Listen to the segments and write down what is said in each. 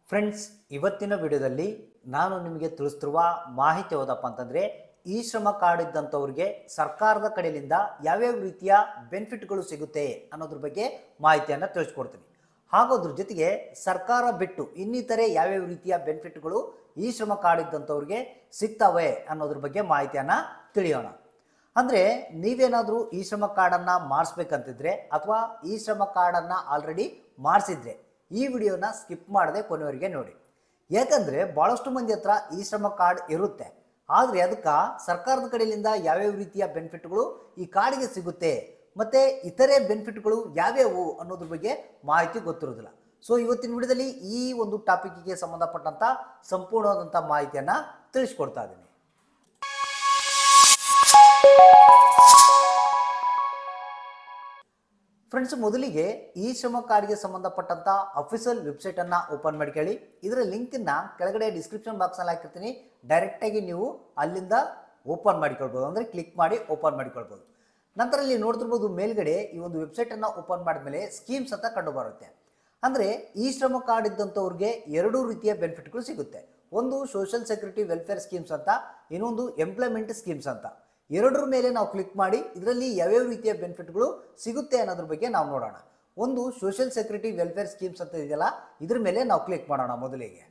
Friends, ಇವತ್ತಿನ ವಿಡಿಯೋದಲ್ಲಿ ನಾನು ನಿಮಗೆ ತಿಳಿಸ್ತಿರುವ ಮಾಹಿತಿ ಯಾವುದಪ್ಪ ಅಂತಂದರೆ, ಈ ಶ್ರಮ ಕಾರ್ಡ್ ಇದ್ದಂಥವ್ರಿಗೆ ಸರ್ಕಾರದ ಕಡೆಯಿಂದ ಯಾವ್ಯಾವ ರೀತಿಯ ಬೆನಿಫಿಟ್ಗಳು ಸಿಗುತ್ತೆ ಅನ್ನೋದ್ರ ಬಗ್ಗೆ ಮಾಹಿತಿಯನ್ನು ತಿಳಿಸ್ಕೊಡ್ತೀನಿ. ಹಾಗೂ ಅದ್ರ ಜೊತೆಗೆ ಸರ್ಕಾರ ಬಿಟ್ಟು ಇನ್ನಿತರೆ ಯಾವ್ಯಾವ ರೀತಿಯ ಬೆನಿಫಿಟ್ಗಳು ಈ ಶ್ರಮ ಕಾರ್ಡ್ ಇದ್ದಂಥವ್ರಿಗೆ ಸಿಗ್ತವೆ ಅನ್ನೋದ್ರ ಬಗ್ಗೆ ಮಾಹಿತಿಯನ್ನು ತಿಳಿಯೋಣ. ಅಂದರೆ ನೀವೇನಾದರೂ ಈ ಶ್ರಮ ಕಾರ್ಡನ್ನು ಮಾಡಿಸ್ಬೇಕಂತಿದ್ರೆ ಅಥವಾ ಈ ಶ್ರಮ ಕಾರ್ಡನ್ನು ಆಲ್ರೆಡಿ ಮಾಡಿಸಿದ್ರೆ ಈ ವಿಡಿಯೋನ ಸ್ಕಿಪ್ ಮಾಡದೆ ಕೊನೆಯವರೆಗೆ ನೋಡಿ. ಯಾಕಂದರೆ ಭಾಳಷ್ಟು ಮಂದಿ ಹತ್ರ ಈ ಶ್ರಮ ಕಾರ್ಡ್ ಇರುತ್ತೆ, ಆದರೆ ಅದಕ್ಕೆ ಸರ್ಕಾರದ ಕಡೆಯಿಂದ ಯಾವ್ಯಾವ ರೀತಿಯ ಬೆನಿಫಿಟ್ಗಳು ಈ ಕಾರ್ಡಿಗೆ ಸಿಗುತ್ತೆ ಮತ್ತು ಇತರೆ ಬೆನಿಫಿಟ್ಗಳು ಯಾವ್ಯಾವು ಅನ್ನೋದ್ರ ಬಗ್ಗೆ ಮಾಹಿತಿ ಗೊತ್ತಿರೋದಿಲ್ಲ. ಸೊ ಇವತ್ತಿನ ವಿಡಿಯೋದಲ್ಲಿ ಈ ಒಂದು ಟಾಪಿಕ್ಗೆ ಸಂಬಂಧಪಟ್ಟಂಥ ಸಂಪೂರ್ಣವಾದಂಥ ಮಾಹಿತಿಯನ್ನು ತಿಳಿಸ್ಕೊಡ್ತಾ ಇದ್ದೀನಿ. ಫ್ರೆಂಡ್ಸ್, ಮೊದಲಿಗೆ ಈ ಶ್ರಮ ಕಾರ್ಡ್ಗೆ ಸಂಬಂಧಪಟ್ಟಂಥ ಅಫಿಷಿಯಲ್ ವೆಬ್ಸೈಟನ್ನು ಓಪನ್ ಮಾಡ್ಕೊಳ್ಳಿ. ಇದರ ಲಿಂಕನ್ನು ಕೆಳಗಡೆ ಡಿಸ್ಕ್ರಿಪ್ಷನ್ ಬಾಕ್ಸಲ್ಲಿ ಹಾಕಿರ್ತೀನಿ. ಡೈರೆಕ್ಟಾಗಿ ನೀವು ಅಲ್ಲಿಂದ ಓಪನ್ ಮಾಡಿಕೊಳ್ಬೋದು, ಅಂದರೆ ಕ್ಲಿಕ್ ಮಾಡಿ ಓಪನ್ ಮಾಡಿಕೊಳ್ಬೋದು. ನಂತರ ಇಲ್ಲಿ ನೋಡ್ತಿರ್ಬೋದು ಮೇಲ್ಗಡೆ ಈ ಒಂದು ವೆಬ್ಸೈಟನ್ನು ಓಪನ್ ಮಾಡಿದ್ಮೇಲೆ ಸ್ಕೀಮ್ಸ್ ಅಂತ ಕಂಡು ಬರುತ್ತೆ. ಅಂದರೆ ಈ ಶ್ರಮ ಕಾರ್ಡ್ ಇದ್ದಂಥವ್ರಿಗೆ ಎರಡೂ ರೀತಿಯ ಬೆನಿಫಿಟ್ಗಳು ಸಿಗುತ್ತೆ. ಒಂದು ಸೋಷಿಯಲ್ ಸೆಕ್ಯೂರಿಟಿ ವೆಲ್ಫೇರ್ ಸ್ಕೀಮ್ಸ್ ಅಂತ, ಇನ್ನೊಂದು ಎಂಪ್ಲಾಯ್ಮೆಂಟ್ ಸ್ಕೀಮ್ಸ್ ಅಂತ. ಎರಡರ ಮೇಲೆ ನಾವು ಕ್ಲಿಕ್ ಮಾಡಿ ಇದರಲ್ಲಿ ಯಾವ್ಯಾವ ರೀತಿಯ ಬೆನಿಫಿಟ್ಗಳು ಸಿಗುತ್ತೆ ಅನ್ನೋದ್ರ ಬಗ್ಗೆ ನಾವು ನೋಡೋಣ. ಒಂದು ಸೋಷಿಯಲ್ ಸೆಕ್ಯೂರಿಟಿ ವೆಲ್ಫೇರ್ ಸ್ಕೀಮ್ಸ್ ಅಂತ ಇದೆಯಲ್ಲ, ಇದ್ರ ಮೇಲೆ ನಾವು ಕ್ಲಿಕ್ ಮಾಡೋಣ ಮೊದಲಿಗೆ.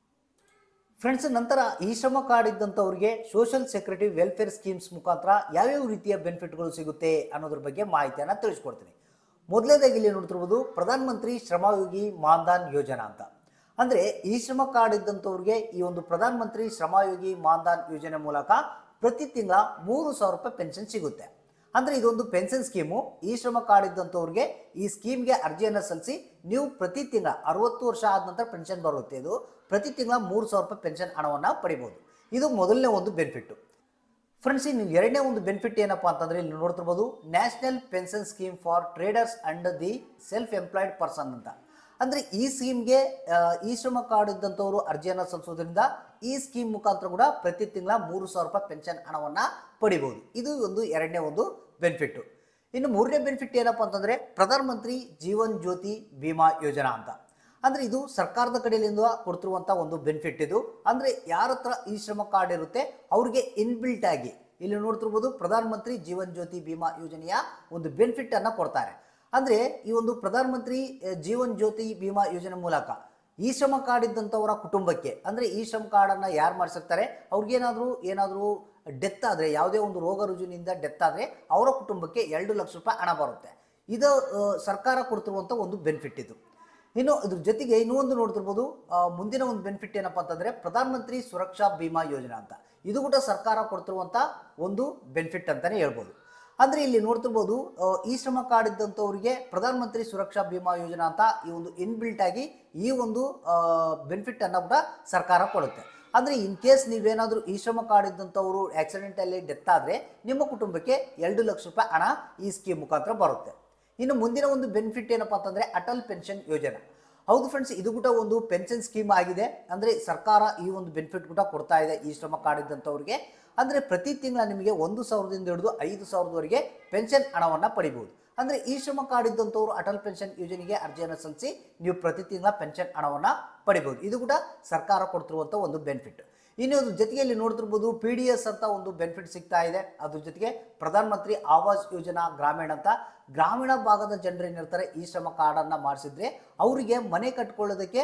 ಫ್ರೆಂಡ್ಸ್, ನಂತರ ಈ ಶ್ರಮ ಕಾರ್ಡ್ ಇದ್ದಂಥವ್ರಿಗೆ ಸೋಷಿಯಲ್ ಸೆಕ್ಯೂರಿಟಿ ವೆಲ್ಫೇರ್ ಸ್ಕೀಮ್ಸ್ ಮುಖಾಂತರ ಯಾವ್ಯಾವ ರೀತಿಯ ಬೆನಿಫಿಟ್ಗಳು ಸಿಗುತ್ತೆ ಅನ್ನೋದ್ರ ಬಗ್ಗೆ ಮಾಹಿತಿಯನ್ನು ತಿಳಿಸ್ಕೊಡ್ತೀನಿ. ಮೊದಲನೇದಾಗಿ ಇಲ್ಲಿ ನೋಡ್ತಿರ್ಬೋದು ಪ್ರಧಾನ ಮಂತ್ರಿ ಶ್ರಮಯೋಗಿ ಮಾನ್ಧನ್ ಯೋಜನಾ ಅಂತ. ಅಂದರೆ ಈ ಶ್ರಮ ಕಾರ್ಡ್ ಇದ್ದಂಥವ್ರಿಗೆ ಈ ಒಂದು ಪ್ರಧಾನ ಮಂತ್ರಿ ಶ್ರಮಯೋಗಿ ಮಾನ್ಧನ್ ಯೋಜನೆ ಮೂಲಕ ಪ್ರತಿ ತಿಂಗಳ 3,000 ರೂಪಾಯಿ ಪೆನ್ಷನ್ ಸಿಗುತ್ತೆ. ಅಂದರೆ ಇದೊಂದು ಪೆನ್ಷನ್ ಸ್ಕೀಮು. ಈ ಶ್ರಮ ಕಾರ್ಡ್ ಇದ್ದಂಥವ್ರಿಗೆ ಈ ಸ್ಕೀಮ್ಗೆ ಅರ್ಜಿಯನ್ನು ಸಲ್ಲಿಸಿ ನೀವು ಪ್ರತಿ ತಿಂಗಳ 60 ವರ್ಷ ಆದ ನಂತರ ಪೆನ್ಷನ್ ಬರುತ್ತೆ. ಇದು ಪ್ರತಿ ತಿಂಗಳ 3,000 ರೂಪಾಯಿ ಪೆನ್ಷನ್ ಹಣವನ್ನು ಪಡಿಬೋದು. ಇದು ಮೊದಲನೇ ಒಂದು ಬೆನಿಫಿಟ್ಟು. ಫ್ರೆಂಡ್ಸ್, ಇನ್ನು ಎರಡನೇ ಒಂದು ಬೆನಿಫಿಟ್ ಏನಪ್ಪ ಅಂತಂದರೆ ಇಲ್ಲಿ ನೋಡ್ತಿರ್ಬೋದು national pension scheme for traders and the self employed person ಅಂತ. ಅಂದರೆ ಈ ಸ್ಕೀಮ್ಗೆ ಈ ಶ್ರಮ ಕಾರ್ಡ್ ಇದ್ದಂಥವರು ಅರ್ಜಿಯನ್ನು ಸಲ್ಲಿಸೋದ್ರಿಂದ ಈ ಸ್ಕೀಮ್ ಮುಖಾಂತರ ಕೂಡ ಪ್ರತಿ ತಿಂಗಳ 3,000 ರೂಪಾಯಿ ಪೆನ್ಷನ್ ಹಣವನ್ನು ಪಡಿಬೋದು. ಇದು ಒಂದು ಎರಡನೇ ಒಂದು ಬೆನಿಫಿಟ್ಟು. ಇನ್ನು ಮೂರನೇ ಬೆನಿಫಿಟ್ ಏನಪ್ಪ ಅಂತಂದರೆ ಪ್ರಧಾನ ಮಂತ್ರಿ ಜೀವನ್ ಜ್ಯೋತಿ ಬಿಮಾ ಯೋಜನಾ ಅಂತ. ಅಂದರೆ ಇದು ಸರ್ಕಾರದ ಕಡೆಯಿಂದ ಕೊಡ್ತಿರುವಂಥ ಒಂದು ಬೆನಿಫಿಟ್ ಇದು. ಅಂದರೆ ಯಾರ ಹತ್ರ ಈ ಶ್ರಮ ಕಾರ್ಡ್ ಇರುತ್ತೆ ಅವ್ರಿಗೆ ಇನ್ಬಿಲ್ಟ್ ಆಗಿ ಇಲ್ಲಿ ನೋಡ್ತಿರ್ಬೋದು ಪ್ರಧಾನ ಮಂತ್ರಿ ಜೀವನ್ ಜ್ಯೋತಿ ಬಿಮಾ ಯೋಜನೆಯ ಒಂದು ಬೆನಿಫಿಟನ್ನು ಕೊಡ್ತಾರೆ. ಅಂದರೆ ಈ ಒಂದು ಪ್ರಧಾನ ಮಂತ್ರಿ ಜೀವನ್ ಜ್ಯೋತಿ ಬಿಮಾ ಯೋಜನೆ ಮೂಲಕ ಈ ಶ್ರಮ ಕಾರ್ಡ್ ಇದ್ದಂಥವರ ಕುಟುಂಬಕ್ಕೆ, ಅಂದರೆ ಈ ಶ್ರಮ ಕಾರ್ಡನ್ನು ಯಾರು ಮಾಡಿಸಿರ್ತಾರೆ ಅವ್ರಿಗೇನಾದರೂ ಡೆತ್ ಆದರೆ, ಯಾವುದೇ ಒಂದು ರೋಗ ರುಜಿನಿಂದ ಡೆತ್ ಆದರೆ ಅವರ ಕುಟುಂಬಕ್ಕೆ 2 ಲಕ್ಷ ರೂಪಾಯಿ ಹಣ ಬರುತ್ತೆ. ಇದು ಸರ್ಕಾರ ಕೊಡ್ತಿರುವಂಥ ಒಂದು ಬೆನಿಫಿಟ್ ಇದು. ಇನ್ನು ಇದ್ರ ಜೊತೆಗೆ ಇನ್ನೂ ಒಂದು ನೋಡ್ತಿರ್ಬೋದು ಮುಂದಿನ ಒಂದು ಬೆನಿಫಿಟ್ ಏನಪ್ಪ ಅಂತಂದರೆ ಪ್ರಧಾನ ಮಂತ್ರಿ ಸುರಕ್ಷಾ ಬಿಮಾ ಯೋಜನಾ ಅಂತ. ಇದು ಕೂಡ ಸರ್ಕಾರ ಕೊಡ್ತಿರುವಂಥ ಒಂದು ಬೆನಿಫಿಟ್ ಅಂತಲೇ ಹೇಳ್ಬೋದು. ಅಂದರೆ ಇಲ್ಲಿ ನೋಡ್ತಿರ್ಬೋದು ಈ ಶ್ರಮ ಕಾರ್ಡ್ ಇದ್ದಂಥವ್ರಿಗೆ ಪ್ರಧಾನ ಮಂತ್ರಿ ಸುರಕ್ಷಾ ಬಿಮಾ ಯೋಜನಾ ಅಂತ ಈ ಒಂದು ಇನ್ಬಿಲ್ಟ್ ಆಗಿ ಈ ಒಂದು ಬೆನಿಫಿಟನ್ನು ಕೂಡ ಸರ್ಕಾರ ಕೊಡುತ್ತೆ. ಅಂದರೆ ಇನ್ ಕೇಸ್ ನೀವೇನಾದರೂ ಈ ಶ್ರಮ ಕಾರ್ಡ್ ಇದ್ದಂಥವರು ಆಕ್ಸಿಡೆಂಟಲ್ಲಿ ಡೆತ್ ಆದರೆ ನಿಮ್ಮ ಕುಟುಂಬಕ್ಕೆ 2 ಲಕ್ಷ ರೂಪಾಯಿ ಹಣ ಈ ಸ್ಕೀಮ್ ಮುಖಾಂತರ ಬರುತ್ತೆ. ಇನ್ನು ಮುಂದಿನ ಒಂದು ಬೆನಿಫಿಟ್ ಏನಪ್ಪ ಅಂತಂದರೆ ಅಟಲ್ ಪೆನ್ಷನ್ ಯೋಜನಾ. ಹೌದು ಫ್ರೆಂಡ್ಸ್, ಇದು ಕೂಡ ಒಂದು ಪೆನ್ಷನ್ ಸ್ಕೀಮ್ ಆಗಿದೆ. ಅಂದರೆ ಸರ್ಕಾರ ಈ ಒಂದು ಬೆನಿಫಿಟ್ ಕೂಡ ಕೊಡ್ತಾ ಇದೆ ಈ ಶ್ರಮ ಕಾರ್ಡ್ ಇದ್ದಂಥವ್ರಿಗೆ. ಅಂದರೆ ಪ್ರತಿ ತಿಂಗಳ ನಿಮಗೆ 1,000ದಿಂದ ಹಿಡಿದು 5,000ವರೆಗೆ ಪೆನ್ಷನ್ ಹಣವನ್ನು ಪಡಿಬೋದು. ಅಂದರೆ ಈ ಶ್ರಮ ಕಾರ್ಡ್ ಇದ್ದಂಥವ್ರು ಅಟಲ್ ಪೆನ್ಷನ್ ಯೋಜನೆಗೆ ಅರ್ಜಿಯನ್ನು ಸಲ್ಲಿಸಿ ನೀವು ಪ್ರತಿ ತಿಂಗಳ ಪೆನ್ಷನ್ ಹಣವನ್ನು ಪಡಿಬೋದು. ಇದು ಕೂಡ ಸರ್ಕಾರ ಕೊಡ್ತಿರುವಂಥ ಒಂದು ಬೆನಿಫಿಟ್. ಇನ್ನು ಅದ್ರ ಜೊತೆಗೆ ಇಲ್ಲಿ ನೋಡ್ತಿರ್ಬೋದು PDS ಅಂತ ಒಂದು ಬೆನಿಫಿಟ್ ಸಿಗ್ತಾ ಇದೆ. ಅದ್ರ ಜೊತೆಗೆ ಪ್ರಧಾನ ಮಂತ್ರಿ ಆವಾಸ್ ಯೋಜನಾ ಗ್ರಾಮೀಣ ಅಂತ. ಗ್ರಾಮೀಣ ಭಾಗದ ಜನರು ಏನಿರ್ತಾರೆ ಈ ಶ್ರಮ ಕಾರ್ಡನ್ನು ಮಾಡಿಸಿದ್ರೆ ಅವರಿಗೆ ಮನೆ ಕಟ್ಕೊಳ್ಳೋದಕ್ಕೆ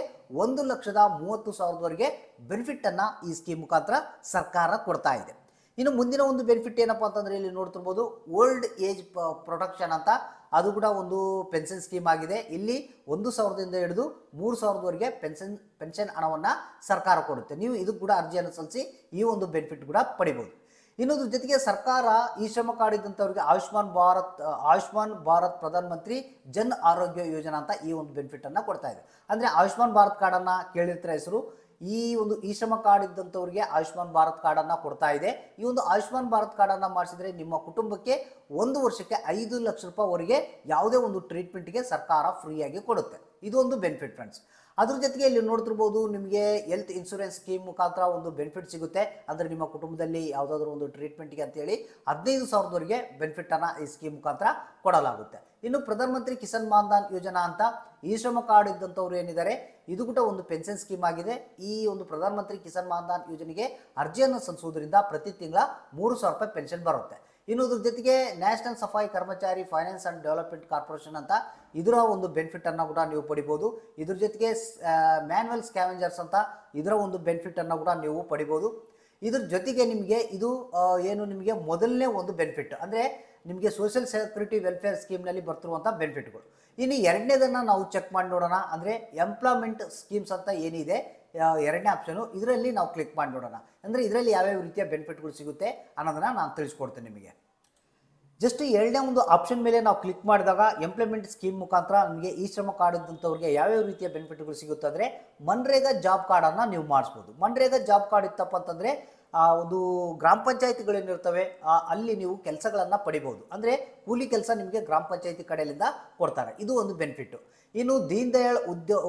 1,30,30,000ವರೆಗೆ ಬೆನಿಫಿಟನ್ನು ಈ ಸ್ಕೀಮ್ ಮುಖಾಂತರ ಸರ್ಕಾರ ಕೊಡ್ತಾ ಇದೆ. ಇನ್ನು ಮುಂದಿನ ಒಂದು ಬೆನಿಫಿಟ್ ಏನಪ್ಪ ಅಂತಂದರೆ ಇಲ್ಲಿ ನೋಡ್ತಿರ್ಬೋದು ಓಲ್ಡ್ ಏಜ್ ಪ್ರೊಟೆಕ್ಷನ್ ಅಂತ. ಅದು ಕೂಡ ಒಂದು ಪೆನ್ಷನ್ ಸ್ಕೀಮ್ ಆಗಿದೆ. ಇಲ್ಲಿ 1,000ದಿಂದ ಹಿಡಿದು 3,000ವರೆಗೆ ಪೆನ್ಷನ್ ಹಣವನ್ನು ಸರ್ಕಾರ ಕೊಡುತ್ತೆ. ನೀವು ಇದು ಕೂಡ ಅರ್ಜಿಯನ್ನು ಸಲ್ಲಿಸಿ ಈ ಒಂದು ಬೆನಿಫಿಟ್ ಕೂಡ ಪಡಿಬೋದು. ಇನ್ನೊಂದ್ರ ಜೊತೆಗೆ ಸರ್ಕಾರ ಈ ಶ್ರಮ ಕಾರ್ಡ್ ಇದ್ದಂಥವ್ರಿಗೆ ಆಯುಷ್ಮಾನ್ ಭಾರತ್ ಪ್ರಧಾನ ಮಂತ್ರಿ ಜನ್ ಆರೋಗ್ಯ ಯೋಜನಾ ಅಂತ ಈ ಒಂದು ಬೆನಿಫಿಟನ್ನು ಕೊಡ್ತಾ ಇದೆ. ಅಂದರೆ ಆಯುಷ್ಮಾನ್ ಭಾರತ್ ಕಾರ್ಡನ್ನು ಕೇಳಿರ್ತಾರೆ ಹೆಸರು. ಈ ಶ್ರಮ ಕಾರ್ಡ್ ಇದ್ದಂಥವ್ರಿಗೆ ಆಯುಷ್ಮಾನ್ ಭಾರತ್ ಕಾರ್ಡನ್ನು ಕೊಡ್ತಾ ಇದೆ. ಈ ಒಂದು ಆಯುಷ್ಮಾನ್ ಭಾರತ್ ಕಾರ್ಡನ್ನು ಮಾಡಿಸಿದ್ರೆ ನಿಮ್ಮ ಕುಟುಂಬಕ್ಕೆ ಒಂದು ವರ್ಷಕ್ಕೆ 5 ಲಕ್ಷ ರೂಪಾಯಿವರೆಗೆ ಯಾವುದೇ ಒಂದು ಟ್ರೀಟ್ಮೆಂಟ್ಗೆ ಸರ್ಕಾರ ಫ್ರೀಯಾಗಿ ಕೊಡುತ್ತೆ. ಇದು ಒಂದು ಬೆನಿಫಿಟ್ ಫ್ರೆಂಡ್ಸ್. ಅದ್ರ ಜೊತೆಗೆ ಇಲ್ಲಿ ನೋಡ್ತಿರ್ಬೋದು ನಿಮಗೆ ಹೆಲ್ತ್ ಇನ್ಶೂರೆನ್ಸ್ ಸ್ಕೀಮ್ ಮುಖಾಂತರ ಒಂದು ಬೆನಿಫಿಟ್ ಸಿಗುತ್ತೆ. ಅಂದರೆ ನಿಮ್ಮ ಕುಟುಂಬದಲ್ಲಿ ಯಾವುದಾದ್ರೂ ಒಂದು ಟ್ರೀಟ್ಮೆಂಟ್ಗೆ ಅಂತೇಳಿ 15,000ವರೆಗೆ ಬೆನಿಫಿಟನ್ನು ಈ ಸ್ಕೀಮ್ ಮುಖಾಂತರ ಕೊಡಲಾಗುತ್ತೆ. ಇನ್ನು ಪ್ರಧಾನಮಂತ್ರಿ ಕಿಸಾನ್ ಮಾನ್ಧನ್ ಯೋಜನಾ ಅಂತ ಈ ಶ್ರಮ ಕಾರ್ಡ್ ಇದ್ದಂಥವ್ರು ಏನಿದ್ದಾರೆ ಇದು ಕೂಡ ಒಂದು ಪೆನ್ಷನ್ ಸ್ಕೀಮ್ ಆಗಿದೆ. ಈ ಒಂದು ಪ್ರಧಾನಮಂತ್ರಿ ಕಿಸಾನ್ ಮಾನ್ಧನ್ ಯೋಜನೆಗೆ ಅರ್ಜಿಯನ್ನು ಸಲ್ಲಿಸುವುದರಿಂದ ಪ್ರತಿ ತಿಂಗಳ 3,000 ರೂಪಾಯಿ ಪೆನ್ಷನ್ ಬರುತ್ತೆ. ಇನ್ನು ಇದ್ರ ಜೊತೆಗೆ national Safai Karmachari finance and development corporation ಅಂತ ಇದರ ಒಂದು ಬೆನಿಫಿಟನ್ನು ಕೂಡ ನೀವು ಪಡಿಬೋದು. ಇದ್ರ ಜೊತೆಗೆ ಮ್ಯಾನ್ಯುವಲ್ ಸ್ಕ್ಯಾವೆಂಜರ್ಸ್ ಅಂತ ಇದರ ಒಂದು ಬೆನಿಫಿಟನ್ನು ಕೂಡ ನೀವು ಪಡಿಬೋದು. ಇದ್ರ ಜೊತೆಗೆ ನಿಮಗೆ ಇದು ಏನು ನಿಮಗೆ ಮೊದಲನೇ ಒಂದು ಬೆನಿಫಿಟ್ ಅಂದರೆ ನಿಮಗೆ ಸೋಷಿಯಲ್ ಸೆಕ್ಯೂರಿಟಿ ವೆಲ್ಫೇರ್ ಸ್ಕೀಮ್ನಲ್ಲಿ ಬರ್ತಿರುವಂಥ ಬೆನಿಫಿಟ್ಗಳು. ಇನ್ನು ಎರಡನೇದನ್ನು ನಾವು ಚೆಕ್ ಮಾಡಿ ನೋಡೋಣ. ಅಂದರೆ ಎಂಪ್ಲಾಯ್ಮೆಂಟ್ ಸ್ಕೀಮ್ಸ್ ಅಂತ ಏನಿದೆ ಎರಡನೇ ಆಪ್ಷನು, ಇದರಲ್ಲಿ ನಾವು ಕ್ಲಿಕ್ ಮಾಡಿ ನೋಡೋಣ. ಅಂದರೆ ಇದರಲ್ಲಿ ಯಾವ್ಯಾವ ರೀತಿಯ ಬೆನಿಫಿಟ್ಗಳು ಸಿಗುತ್ತೆ ಅನ್ನೋದನ್ನು ನಾನು ತಿಳಿಸ್ಕೊಡ್ತೇನೆ ನಿಮಗೆ. ಜಸ್ಟ್ ಎರಡನೇ ಒಂದು ಆಪ್ಷನ್ ಮೇಲೆ ನಾವು ಕ್ಲಿಕ್ ಮಾಡಿದಾಗ ಎಂಪ್ಲಾಯ್ಮೆಂಟ್ ಸ್ಕೀಮ್ ಮುಖಾಂತರ ನಿಮಗೆ ಈ ಶ್ರಮ ಕಾರ್ಡ್ ಇದ್ದಂಥವ್ರಿಗೆ ಯಾವ್ಯಾವ ರೀತಿಯ ಬೆನಿಫಿಟ್ಗಳು ಸಿಗುತ್ತೆ ಅಂದರೆ ಮನ್ರೇಗಾ ಜಾಬ್ ಕಾರ್ಡನ್ನು ನೀವು ಮಾಡಿಸ್ಬೋದು. ಮನ್ರೇಗಾ ಜಾಬ್ ಕಾರ್ಡ್ ಇತ್ತಪ್ಪ ಅಂತಂದರೆ ಒಂದು ಗ್ರಾಮ ಪಂಚಾಯತಿಗಳೇನಿರ್ತವೆ ಅಲ್ಲಿ ನೀವು ಕೆಲಸಗಳನ್ನು ಪಡಿಬೋದು. ಅಂದರೆ ಕೂಲಿ ಕೆಲಸ ನಿಮಗೆ ಗ್ರಾಮ ಪಂಚಾಯತಿ ಕಡೆಯಿಂದ ಕೊಡ್ತಾರೆ. ಇದು ಒಂದು ಬೆನಿಫಿಟ್ಟು. ಇನ್ನು ದೀನ್ ದಯಾಳ್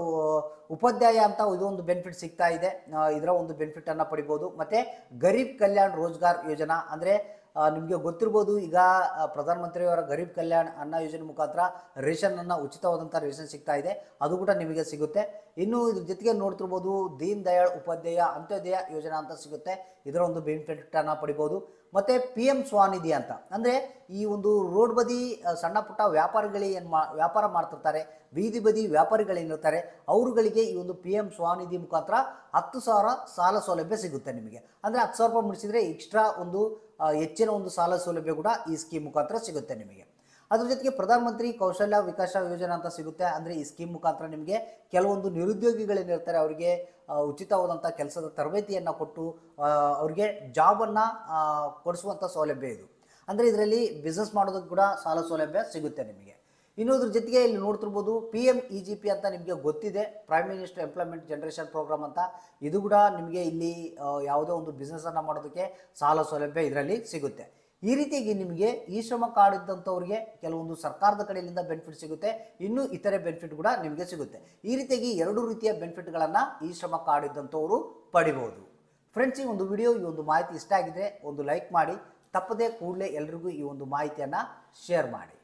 ಉಪಾಧ್ಯಾಯ ಅಂತ ಇದು ಒಂದು ಬೆನಿಫಿಟ್ ಸಿಗ್ತಾ ಇದೆ. ಇದರ ಒಂದು ಬೆನಿಫಿಟನ್ನು ಪಡಿಬೋದು. ಮತ್ತು ಗರೀಬ್ ಕಲ್ಯಾಣ್ ರೋಜ್ಗಾರ್ ಯೋಜನಾ ಅಂದರೆ ನಿಮಗೆ ಗೊತ್ತಿರ್ಬೋದು, ಈಗ ಪ್ರಧಾನಮಂತ್ರಿಯವರ ಗರೀಬ್ ಕಲ್ಯಾಣ್ ಅನ್ನ ಯೋಜನೆ ಮುಖಾಂತರ ರೇಷನನ್ನು ಉಚಿತವಾದಂಥ ರೇಷನ್ ಸಿಗ್ತಾ ಇದೆ, ಅದು ಕೂಡ ನಿಮಗೆ ಸಿಗುತ್ತೆ. ಇನ್ನು ಇದ್ರ ಜೊತೆಗೆ ನೋಡ್ತಿರ್ಬೋದು ದೀನ್ ದಯಾಳ್ ಉಪಾಧ್ಯಾಯ ಅಂತ್ಯೋದಯ ಯೋಜನಾ ಅಂತ ಸಿಗುತ್ತೆ, ಇದರ ಒಂದು ಬೆನಿಫಿಟನ್ನು ಪಡಿಬೋದು. ಮತ್ತು PM ಸ್ವಾನಿಧಿ ಅಂತ ಅಂದರೆ ಈ ಒಂದು ರೋಡ್ ಬದಿ ಸಣ್ಣ ಪುಟ್ಟ ವ್ಯಾಪಾರ ಮಾಡ್ತಿರ್ತಾರೆ, ಬೀದಿ ಬದಿ ವ್ಯಾಪಾರಿಗಳೇನಿರ್ತಾರೆ ಅವರುಗಳಿಗೆ ಈ ಒಂದು PM ಸ್ವಾನಿಧಿ ಮುಖಾಂತರ 10,000 ಸಾಲ ಸೌಲಭ್ಯ ಸಿಗುತ್ತೆ ನಿಮಗೆ. ಅಂದರೆ 10,000 ರೂಪಾಯಿ ಮುಡಿಸಿದ್ರೆ ಎಕ್ಸ್ಟ್ರಾ ಒಂದು ಹೆಚ್ಚಿನ ಒಂದು ಸಾಲ ಸೌಲಭ್ಯ ಕೂಡ ಈ ಸ್ಕೀಮ್ ಮುಖಾಂತರ ಸಿಗುತ್ತೆ ನಿಮಗೆ. ಅದ್ರ ಜೊತೆಗೆ ಪ್ರಧಾನಮಂತ್ರಿ ಕೌಶಲ್ಯ ವಿಕಾಸ ಯೋಜನಾ ಅಂತ ಸಿಗುತ್ತೆ. ಅಂದರೆ ಈ ಸ್ಕೀಮ್ ಮುಖಾಂತರ ನಿಮಗೆ ಕೆಲವೊಂದು ನಿರುದ್ಯೋಗಿಗಳೇನಿರ್ತಾರೆ ಅವರಿಗೆ ಉಚಿತವಾದಂಥ ಕೆಲಸದ ತರಬೇತಿಯನ್ನು ಕೊಟ್ಟು ಅವರಿಗೆ ಜಾಬನ್ನು ಕೊಡಿಸುವಂಥ ಸೌಲಭ್ಯ ಇದು. ಅಂದರೆ ಇದರಲ್ಲಿ ಬಿಸ್ನೆಸ್ ಮಾಡೋದಕ್ಕೆ ಕೂಡ ಸಾಲ ಸೌಲಭ್ಯ ಸಿಗುತ್ತೆ ನಿಮಗೆ. ಇನ್ನೊಂದ್ರ ಜೊತೆಗೆ ಇಲ್ಲಿ ನೋಡ್ತಿರ್ಬೋದು PMEGP ಅಂತ ನಿಮಗೆ ಗೊತ್ತಿದೆ, prime minister employment generation programme ಅಂತ. ಇದು ಕೂಡ ನಿಮಗೆ ಇಲ್ಲಿ ಯಾವುದೋ ಒಂದು ಬಿಸ್ನೆಸ್ಸನ್ನು ಮಾಡೋದಕ್ಕೆ ಸಾಲ ಸೌಲಭ್ಯ ಇದರಲ್ಲಿ ಸಿಗುತ್ತೆ. ಈ ರೀತಿಯಾಗಿ ನಿಮಗೆ ಈ ಶ್ರಮ ಕಾರ್ಡ್ ಇದ್ದಂಥವ್ರಿಗೆ ಕೆಲವೊಂದು ಸರ್ಕಾರದ ಕಡೆಯಿಂದ ಬೆನಿಫಿಟ್ ಸಿಗುತ್ತೆ, ಇನ್ನೂ ಇತರೆ ಬೆನಿಫಿಟ್ ಕೂಡ ನಿಮಗೆ ಸಿಗುತ್ತೆ. ಈ ರೀತಿಯಾಗಿ 2 ರೀತಿಯ ಬೆನಿಫಿಟ್ಗಳನ್ನು ಈ ಶ್ರಮ ಕಾರ್ಡ್ ಇದ್ದಂಥವರು ಪಡಿಬೋದು. ಫ್ರೆಂಡ್ಸ್, ಈ ಒಂದು ವಿಡಿಯೋ ಈ ಒಂದು ಮಾಹಿತಿ ಇಷ್ಟ ಆಗಿದ್ರೆ ಒಂದು ಲೈಕ್ ಮಾಡಿ, ತಪ್ಪದೇ ಕೂಡಲೇ ಎಲ್ರಿಗೂ ಈ ಒಂದು ಮಾಹಿತಿಯನ್ನು ಶೇರ್ ಮಾಡಿ.